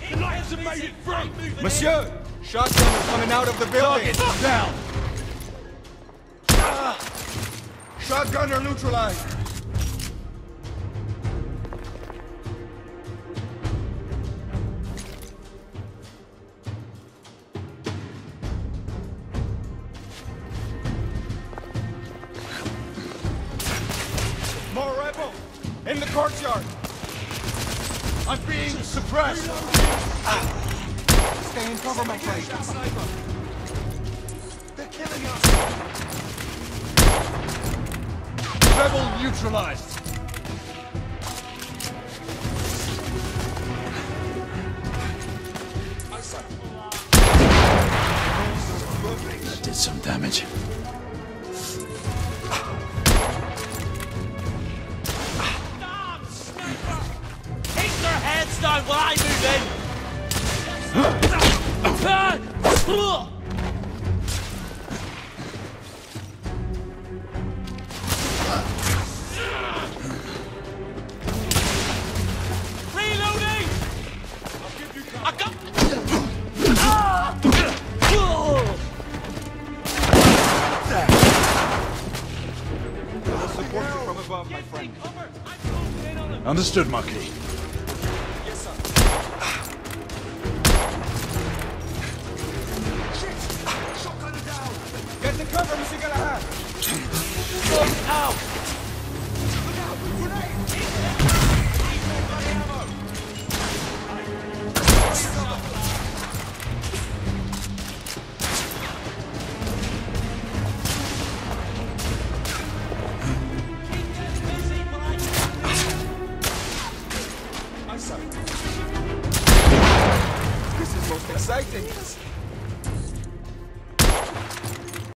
The lions have made it free! Monsieur! Shotgunner coming out of the building! Down! Shotgunner neutralized! More rebel! In the courtyard! I'm being suppressed! Stay in cover, my friend. They're killing us! Rebel neutralized! That did some damage. Headstone while I move in! Reloading! I got... We'll support you from above, my friend. Understood, Marquis. Get the cover, Monsieur Galahad! Look out! This is most exciting.